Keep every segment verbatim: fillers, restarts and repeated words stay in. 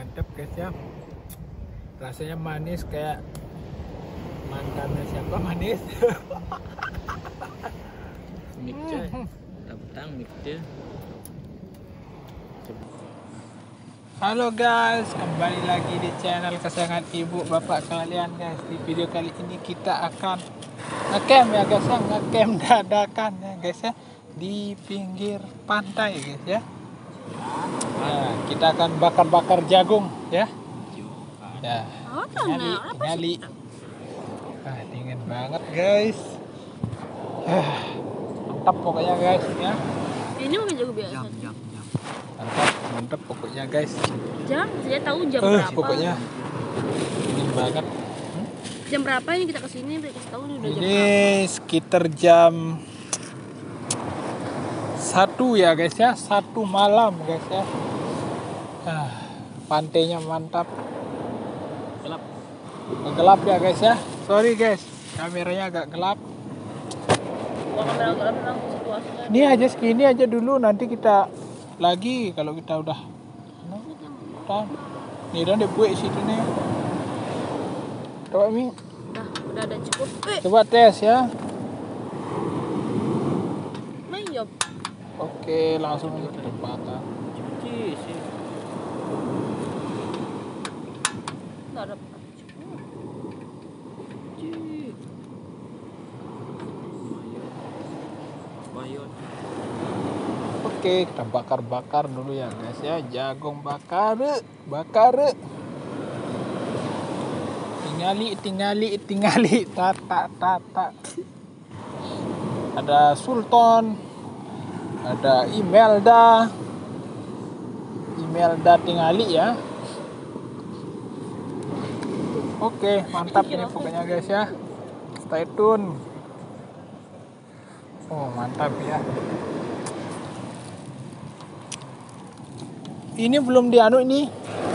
mantep guys ya. Rasanya manis kayak mantannya siapa manis. Mixer, tentang mixer. Halo guys, kembali lagi di channel kesayangan ibu bapak kalian guys. Di video kali ini kita akan ngecamp ya guys ya, ngecamp dadakan ya guys ya di pinggir pantai guys ya. Nah, kita akan bakar-bakar jagung ya. Ya, tinggali, tinggali. Ah, dingin banget guys. Ah, mantap pokoknya guys ya. Ini mungkin jago biasa. Jam, jam, jam. Mantap, mantap pokoknya guys. Jam, saya tahu jam Uh, berapa. pokoknya dingin banget. Jam berapa ini kita kesini? Udah kasih tahu nih udah jam Ini berapa. sekitar jam satu ya guys ya, satu malam guys ya. Ah, pantainya mantap. Gelap. Gelap ya guys ya. Sorry guys, kameranya agak gelap. Gua kamera gelap memang situasinya. Ini aja segini aja dulu, nanti kita lagi kalau kita udah. Udah. Nih udah dibuat situ nih. Coba Mi, Udah, udah ada cukup. Eh, coba tes ya. main job. Oke, langsung kita bakar. Cuci sih. Enggak ada. Cuci. Bayon. Oke, kita bakar-bakar dulu ya guys ya. Jagung bakar, bakar. Tingali, tingali, tingali, tata, tata. Ada Sultan, ada Imelda, Imelda tingali ya. Oke, mantap ini pokoknya guys ya. Stay tune. Oh, mantap ya. Ini belum dianu ini.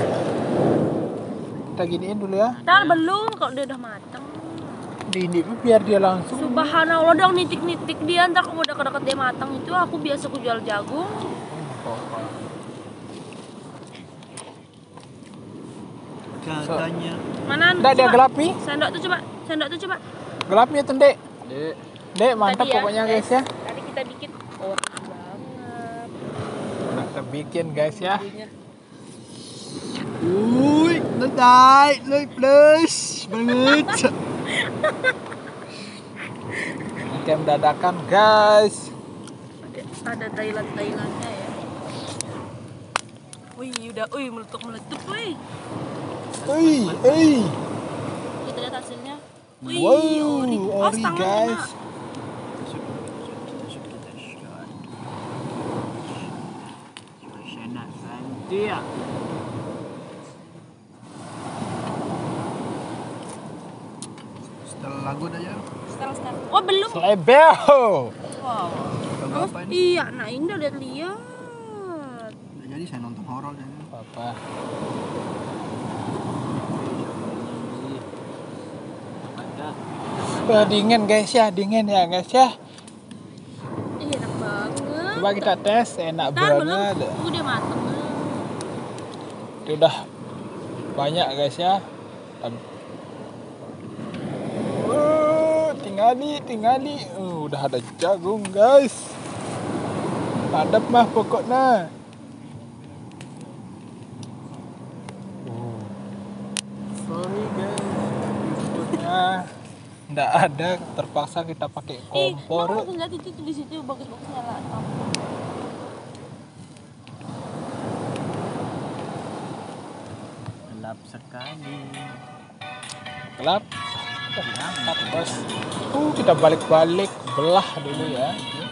Kita giniin dulu ya. Ntar belum kalau dia udah matang. Di ini biar dia langsung. Subhanallah dong nitik-nitik dia ntar kalau udah deket dia matang itu aku biasa aku jual jagung. Katanya. Mana? Nggak dia coba. gelap nih. Sendok tuh coba. Sendok tuh coba. Gelapnya tuh, Dek. Dek. Dek, mantap Tadi ya, pokoknya guys ya. Tadi kita bikin oh banget. Udah kita bikin guys ya. Bumbunya. Ui, nanti, nanti plus banget. Camp dadakan guys. Ada ada Thailand Thailandnya ya. Wih udah, wih meletup meletup, wih. Ui, ui. Kita lihat hasilnya. Wih, Wow, ori, oh, ori setengah guys. kena. Dia. Setelah lagu aja. Sekarang sekarang. Oh belum. Selebel. Wow. Lagu Oh, apa ini? iya, nah ini udah lihat. Udah jadi saya nonton horor dan Apa? Wah, dingin guys ya, dingin ya guys ya. Ih, enak banget. Coba kita tes, enak Ntar belum. banget. Tunggu dia mateng. Itu udah banyak guys ya. Uh, tingali, tingali. Uh, udah ada jagung guys. Padap mah pokoknya. Uh. Sorry guys. Inputnya nggak ada, terpaksa kita pakai Ih, kompor. mau lihat itu tuh di situ bagus-bagus nyala. gelap sekali. Gelap. Mantap bos. Uh, kita balik-balik belah dulu ya.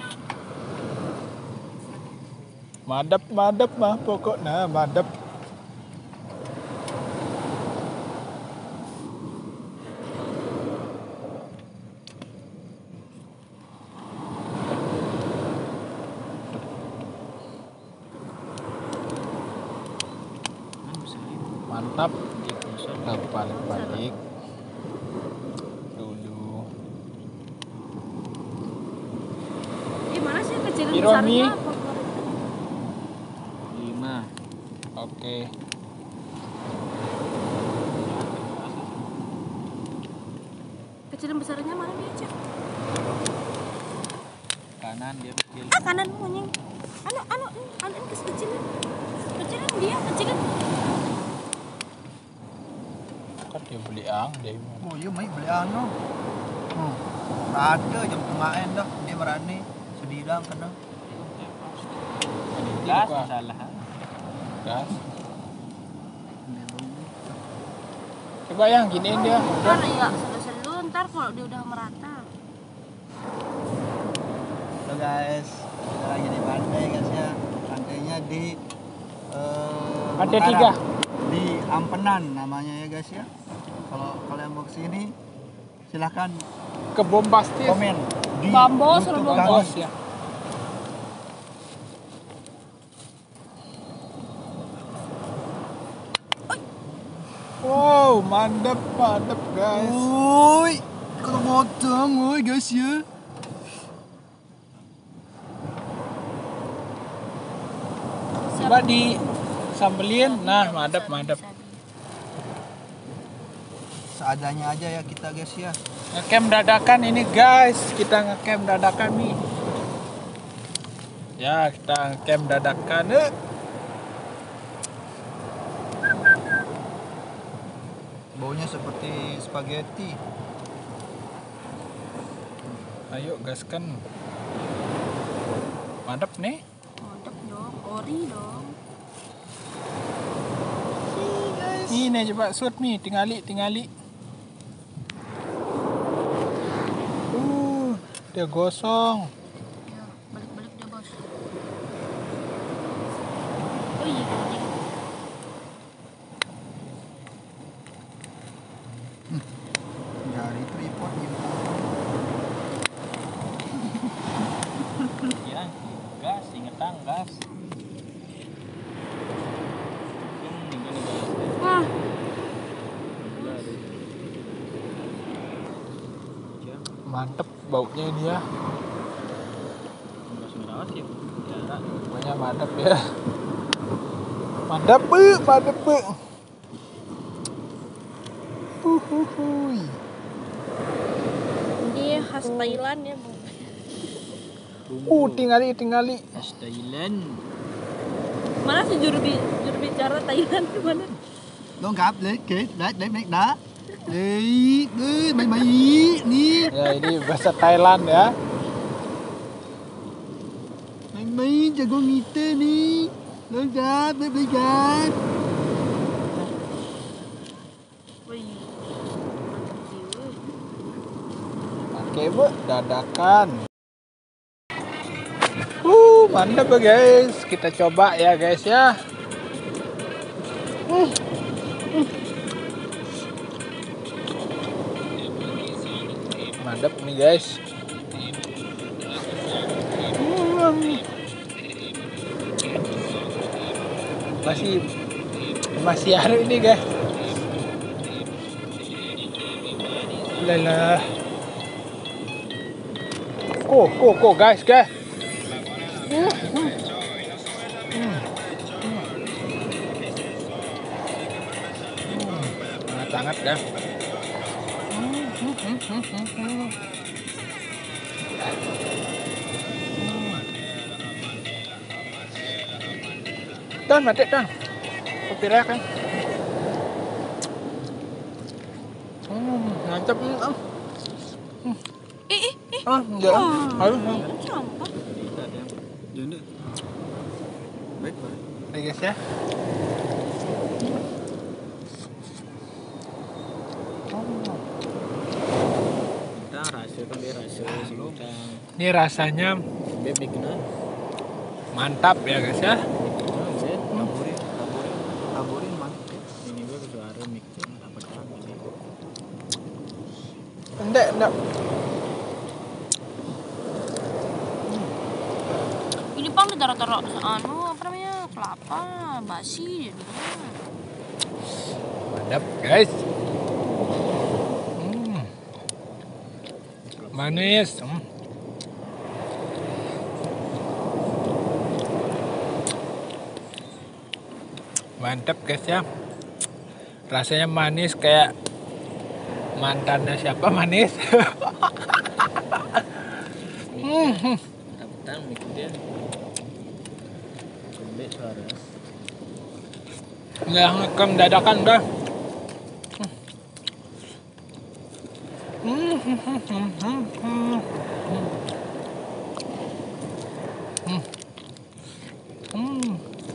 Madep, madep mah pokoknya madep. Mantap. Kita balik-balik dulu. Gimana sih kecilin Piro, Mi? besarnya apa? Lima. Oke. Kecilan besarnya mana dia, Cak? Kanan dia kecil. Ah, kanan monyeng. Anu, anu, anu ini kecilan. Kecilan dia, kecilan. Kan dia beli ang, dia. Oh iya mai beli anu. Hmm. Ada jam tengah dah dia berani sedilang kadang. Gas masalah. Gas. Coba yang giniin dia. Ntar ya, selu-selu ntar kalau dia udah merata. Halo guys, kita lagi di pantai guys ya. Pantainya di eh, Pantai Mataram. tiga. Di Ampenan namanya ya guys ya. Kalau kalian mau kesini silahkan Ke Bombastis. komen di Bambos, YouTube Bambos. kami. Bos ya. Wow, mantap, mantap guys. Woi, kalau motong, woi guys ya. Coba di sambelin. Nah, mantap, mantap. Seadanya aja ya kita guys ya. Ngecamp dadakan ini guys. Kita ngecamp dadakan nih. Ya, kita ngecamp dadakan. Eh. Baunya seperti spaghetti. Ayo gaskan. Mantap nih. Mantap dong, ori dong. Ini coba shoot nih, tingali, tingali. Uh, dia gosong. Ya, balik-balik dia, Bos. Oh iya, gini. Jari tripod gimana? Ya, gas, ingetan gas. Wah, Mantep baunya ini ya. Pokoknya mantep ya. Mantap, Bu, mantap, Bu. Uhuhui. ini khas Thailand ya, Bu. Uh, tingali, tingali. Thailand. Mana sih juru, bi juru bicara Thailand di mana? Lengkap deh, oke, dah, dah, naik dah. Đi, đi, mày mày, nih. Ya, ini bahasa Thailand ya. Mày mày, jago ngite nih. Lengkap, dah, belajar. Wih, mantap jiwa. Oke, Bu, dadakan. Uh, mantap ya guys. Kita coba ya guys ya. Uh. Mantap nih guys. Hmm. Masih masih ada ini guys. Lelah. Kok, kok, kok guys, guys. Hmm. Hmm. Hmm. Hmm. Sangat-sangat dah. Hmm, hmm, hmm, hmm, hmm, hmm. Don, mati Don. Kopi rek kan. Hmm, mantap. Hmm. Ih, ih, ih. Ah, enggak. Wah, Aduh, kan sampah. Baik, baik. Oke guys ya. Kita rasa kan dia rasa sebelum. Ini rasanya Bebek kena. mantap ya guys ya. Set, taburin, taburin, taburin mantap. Ini gue suara mixing apa kan ini. Enggak, enggak. Ini pang ditaruh-taruh anu apa namanya? Kelapa, basi dia. Mantap guys. Hmm. Manis. Hmm. Mantap guys ya. Rasanya manis kayak Mantannya siapa manis? Hmm. Dapetan mic dia. Gede suara. Nggak ngekam dadakan dah. Hmm. Hmm. Hmm. Hmm. Hmm. Hmm. Hmm. Hmm.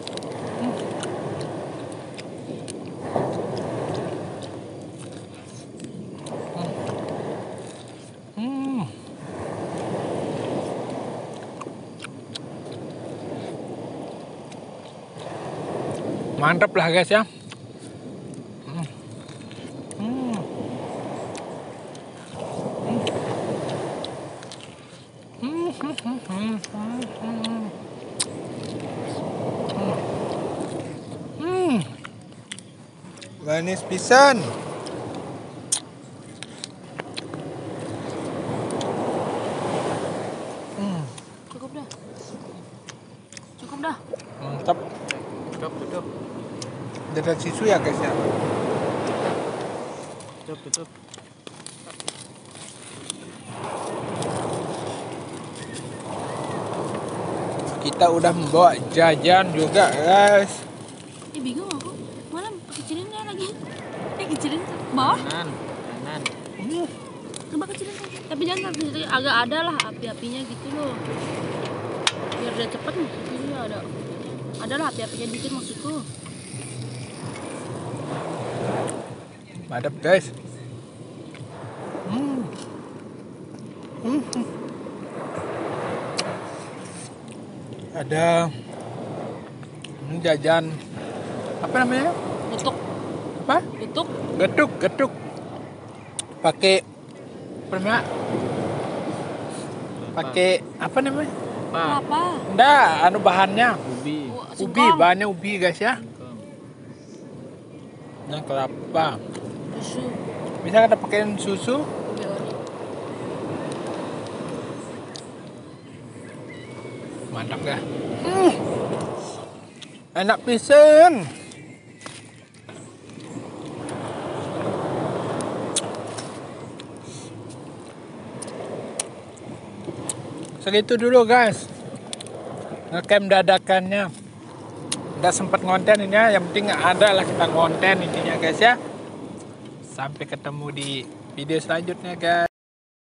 Hmm. Mantap lah guys ya. Hmm. Hmm. Hmm. Hmm. Hmm. Hmm. Hmm. Manis pisan. Hmm. Cukup dah. Cukup dah. Mantap. Tutup, tutup. Ada susu ya guys ya. Tutup, tutup. Kita udah membawa jajan juga guys. Ih bingung aku. Mana kecilin dia lagi. Eh kecilin ke bawah. Kanan, kanan. Hmm. Coba kecilin lagi. Tapi jangan kecilin, agak ada lah api-apinya gitu loh. Biar dia cepet maksudnya ada. Ada lah api-apinya dikit maksudku. Mantap guys. Hmm. Hmm. Ada ini jajan apa namanya? Getuk, Apa? getuk. Getuk, getuk. Pakai apa namanya? Pakai apa namanya? Apa? Apa? Enggak, anu bahannya Ubi. ubi, bahannya ubi guys ya. Singkong. Nah, kelapa. Susu. Bisa kita pakein susu. Mantap dah. Hmm. Enak pisan. Segitu dulu guys. Ngecam dadakannya. Nggak sempat ngonten ini ya, yang penting ada lah kita ngonten intinya guys ya. Sampai ketemu di video selanjutnya guys.